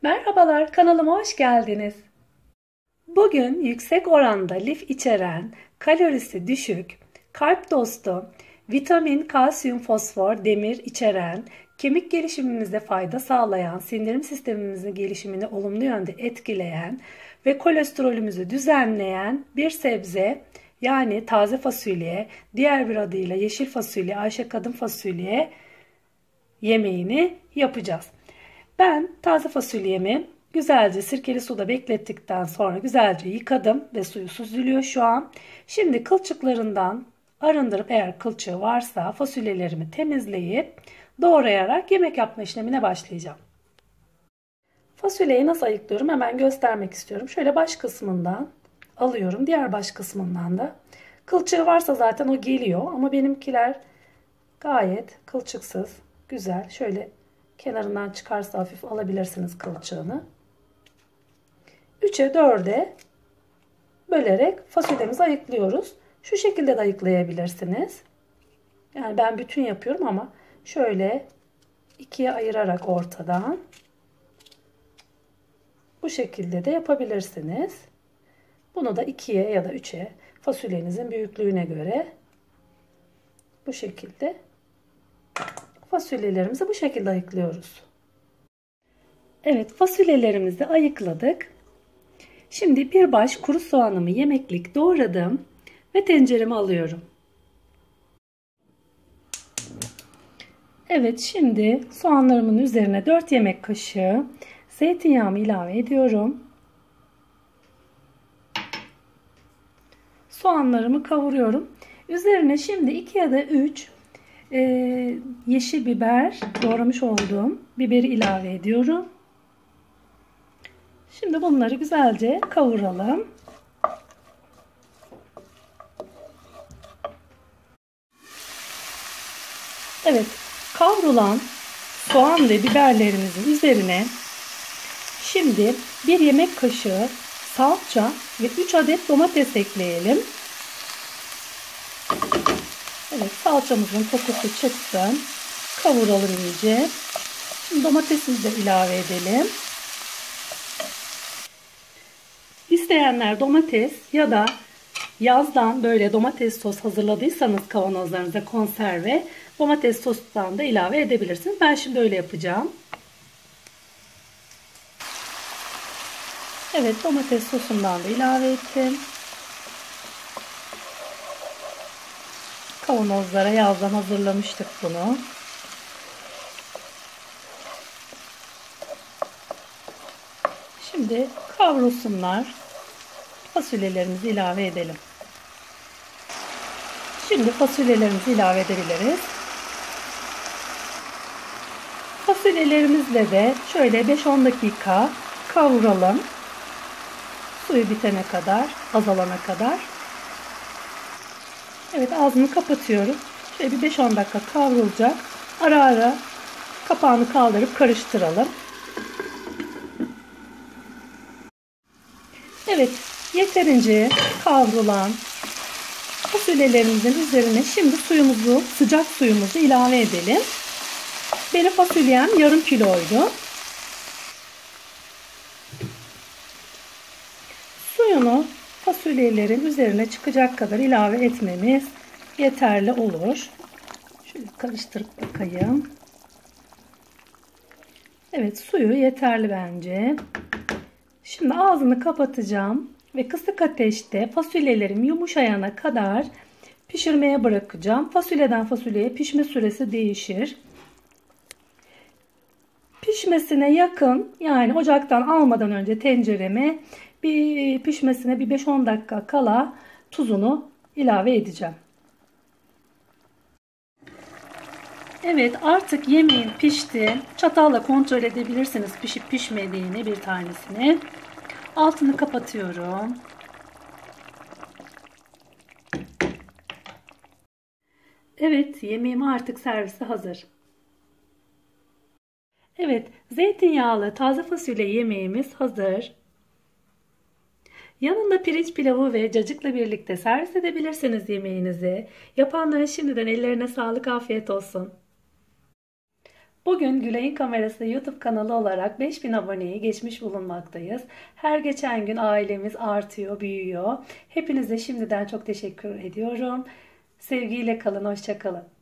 Merhabalar, kanalıma hoş geldiniz. Bugün yüksek oranda lif içeren, kalorisi düşük, kalp dostu, vitamin, kalsiyum, fosfor, demir içeren, kemik gelişimimize fayda sağlayan, sindirim sistemimizin gelişimini olumlu yönde etkileyen ve kolesterolümüzü düzenleyen bir sebze, yani taze fasulye, diğer bir adıyla yeşil fasulye, Ayşe kadın fasulye yemeğini yapacağız. Ben taze fasulyemi güzelce sirkeli suda beklettikten sonra güzelce yıkadım ve suyu süzülüyor şu an. Şimdi kılçıklarından arındırıp, eğer kılçığı varsa, fasulyelerimi temizleyip doğrayarak yemek yapma işlemine başlayacağım. Fasulyeyi nasıl ayıklıyorum hemen göstermek istiyorum. Şöyle baş kısmından alıyorum, diğer baş kısmından da. Kılçığı varsa zaten o geliyor ama benimkiler gayet kılçıksız, güzel. Şöyle kenarından çıkarsa hafif alabilirsiniz kılçığını. 3'e 4'e bölerek fasulyemizi ayıklıyoruz. Şu şekilde de ayıklayabilirsiniz. Yani ben bütün yapıyorum ama şöyle 2'ye ayırarak ortadan bu şekilde de yapabilirsiniz. Bunu da 2'ye ya da 3'e, fasulyenizin büyüklüğüne göre bu şekilde fasulyelerimizi bu şekilde ayıklıyoruz. Evet, fasulyelerimizi ayıkladık. Şimdi bir baş kuru soğanımı yemeklik doğradım ve tencereme alıyorum. Evet, şimdi soğanlarımın üzerine 4 yemek kaşığı zeytinyağımı ilave ediyorum. Soğanlarımı kavuruyorum. Üzerine şimdi 2 ya da 3 yeşil biber, doğramış olduğum biberi ilave ediyorum. Şimdi bunları güzelce kavuralım. Evet, kavrulan soğan ve biberlerimizin üzerine şimdi 1 yemek kaşığı salça ve 3 adet domates ekleyelim. Evet, salçamızın kokusu çıksın. Kavuralım iyice. Şimdi domatesimizi de ilave edelim. İsteyenler domates ya da yazdan böyle domates sos hazırladıysanız kavanozlarınıza konserve, domates sostan da ilave edebilirsiniz. Ben şimdi öyle yapacağım. Evet, domates sosundan da ilave ettim. Kavanozlara yazdan hazırlamıştık bunu. Şimdi kavrulsunlar. Fasulyelerimizi ilave edelim. Şimdi fasulyelerimizi ilave edebiliriz. Fasulyelerimizle de şöyle 5-10 dakika kavuralım. Suyu bitene kadar, azalana kadar. Evet, ağzını kapatıyorum. Şöyle bir 5-10 dakika kavrulacak. Ara ara kapağını kaldırıp karıştıralım. Evet, yeterince kavrulan fasulyelerimizin üzerine şimdi suyumuzu, sıcak suyumuzu ilave edelim. Benim fasulyem yarım kiloydu. Suyunu fasulyelerin üzerine çıkacak kadar ilave etmemiz yeterli olur. Şöyle karıştırıp bakayım. Evet, suyu yeterli bence. Şimdi ağzını kapatacağım ve kısık ateşte fasulyelerim yumuşayana kadar pişirmeye bırakacağım. Fasulyeden fasulyeye pişme süresi değişir. Pişmesine yakın, yani ocaktan almadan önce tencereme pişmesine bir 5-10 dakika kala tuzunu ilave edeceğim. Evet, artık yemeğim pişti. Çatalla kontrol edebilirsiniz pişip pişmediğini bir tanesini. Altını kapatıyorum. Evet, yemeğim artık servise hazır. Evet, zeytinyağlı taze fasulye yemeğimiz hazır. Yanında pirinç pilavı ve cacıkla birlikte servis edebilirsiniz yemeğinizi. Yapanlara şimdiden ellerine sağlık, afiyet olsun. Bugün Gülay'ın Kamerası YouTube kanalı olarak 5000 aboneyi geçmiş bulunmaktayız. Her geçen gün ailemiz artıyor, büyüyor. Hepinize şimdiden çok teşekkür ediyorum. Sevgiyle kalın, hoşça kalın.